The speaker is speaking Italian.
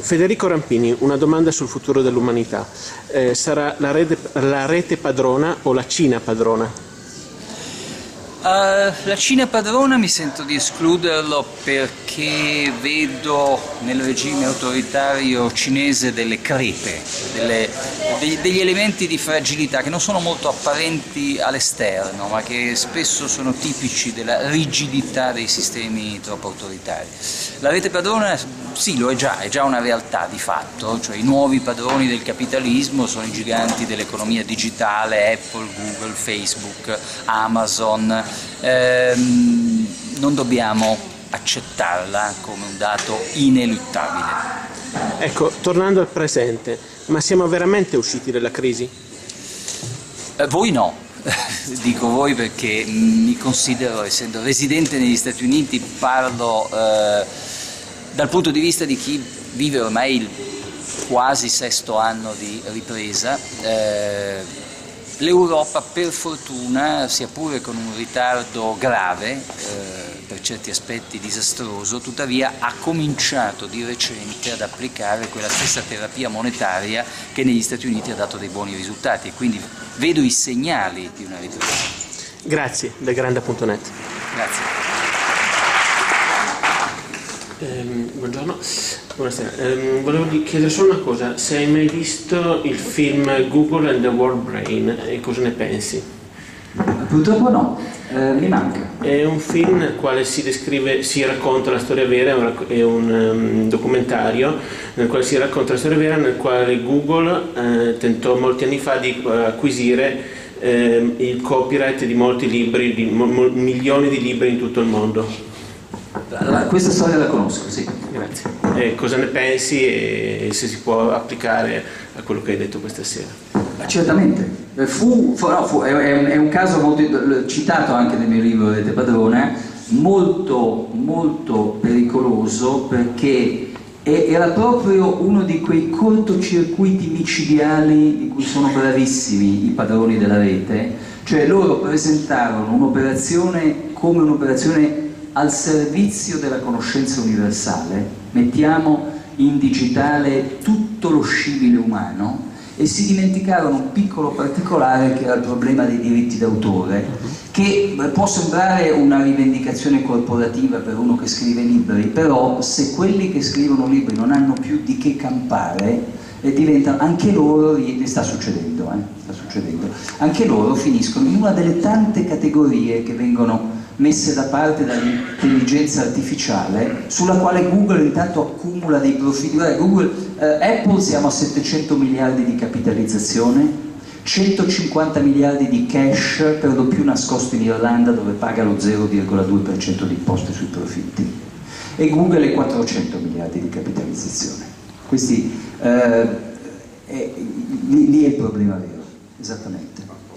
Federico Rampini, una domanda sul futuro dell'umanità. Sarà la rete padrona o la Cina padrona? La Cina padrona mi sento di escluderlo perché vedo nel regime autoritario cinese delle crepe, degli elementi di fragilità che non sono molto apparenti all'esterno, ma che spesso sono tipici della rigidità dei sistemi troppo autoritari. La rete padrona sì, lo è già una realtà di fatto, cioè i nuovi padroni del capitalismo sono i giganti dell'economia digitale, Apple, Google, Facebook, Amazon. Non dobbiamo accettarla come un dato ineluttabile. Ecco, tornando al presente, ma siamo veramente usciti dalla crisi? Voi no, dico voi perché mi considero, essendo residente negli Stati Uniti, parlo dal punto di vista di chi vive ormai il quasi sesto anno di ripresa. L'Europa, per fortuna, sia pure con un ritardo grave, per certi aspetti disastroso, tuttavia ha cominciato di recente ad applicare quella stessa terapia monetaria che negli Stati Uniti ha dato dei buoni risultati, e quindi vedo i segnali di una ripresa. Grazie, del grande.net. Grazie. Buongiorno, buonasera. Volevo chiedere solo una cosa: se hai mai visto il film Google and the World Brain e cosa ne pensi? Purtroppo no, mi manca. È un film nel quale si racconta la storia vera, è un documentario nel quale si racconta la storia vera, nel quale Google tentò molti anni fa di acquisire il copyright di molti libri, di milioni di libri in tutto il mondo. Questa storia la conosco, sì. Grazie. Cosa ne pensi e se si può applicare a quello che hai detto questa sera? Certamente. È un caso molto citato anche nel mio libro Rete Padrona, molto molto pericoloso, perché era proprio uno di quei cortocircuiti micidiali di cui sono bravissimi i padroni della rete. Cioè loro presentarono un'operazione come un'operazione al servizio della conoscenza universale, mettiamo in digitale tutto lo scibile umano, e si dimenticarono un piccolo particolare che era il problema dei diritti d'autore, che può sembrare una rivendicazione corporativa per uno che scrive libri, però se quelli che scrivono libri non hanno più di che campare, diventano anche loro, sta succedendo, anche loro finiscono in una delle tante categorie che vengono messe da parte dall'intelligenza artificiale, sulla quale Google intanto accumula dei profitti. Apple siamo a 700 miliardi di capitalizzazione, 150 miliardi di cash, per lo più nascosto in Irlanda, dove paga lo 0,2% di imposte sui profitti, e Google è 400 miliardi di capitalizzazione. Questi, lì è il problema vero, esattamente.